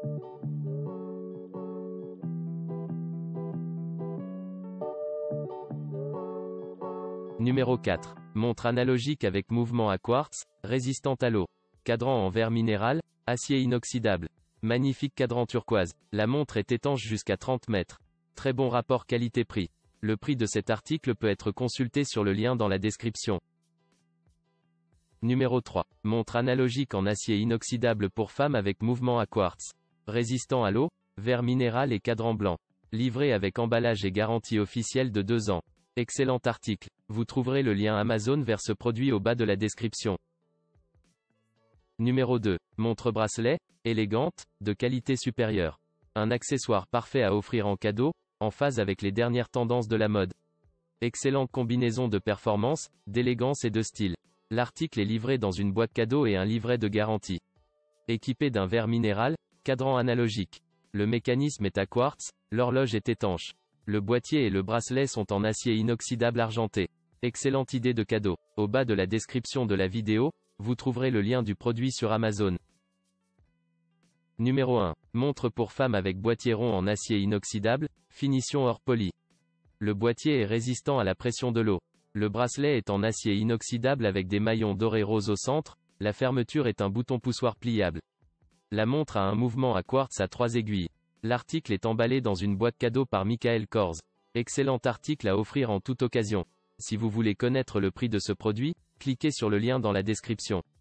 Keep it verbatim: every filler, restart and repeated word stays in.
Numéro quatre. Montre analogique avec mouvement à quartz, résistante à l'eau. Cadran en verre minéral, acier inoxydable. Magnifique cadran turquoise. La montre est étanche jusqu'à trente mètres. Très bon rapport qualité-prix. Le prix de cet article peut être consulté sur le lien dans la description. Numéro trois. Montre analogique en acier inoxydable pour femmes avec mouvement à quartz. Résistant à l'eau, verre minéral et cadran blanc. Livré avec emballage et garantie officielle de deux ans. Excellent article. Vous trouverez le lien Amazon vers ce produit au bas de la description. Numéro deux. Montre bracelet, élégante, de qualité supérieure. Un accessoire parfait à offrir en cadeau, en phase avec les dernières tendances de la mode. Excellente combinaison de performance, d'élégance et de style. L'article est livré dans une boîte cadeau et un livret de garantie. Équipé d'un verre minéral, cadran analogique. Le mécanisme est à quartz, l'horloge est étanche. Le boîtier et le bracelet sont en acier inoxydable argenté. Excellente idée de cadeau. Au bas de la description de la vidéo, vous trouverez le lien du produit sur Amazon. Numéro un. Montre pour femmes avec boîtier rond en acier inoxydable, finition hors poli. Le boîtier est résistant à la pression de l'eau. Le bracelet est en acier inoxydable avec des maillons dorés rose au centre, la fermeture est un bouton poussoir pliable. La montre a un mouvement à quartz à trois aiguilles. L'article est emballé dans une boîte cadeau par Michael Kors. Excellent article à offrir en toute occasion. Si vous voulez connaître le prix de ce produit, cliquez sur le lien dans la description.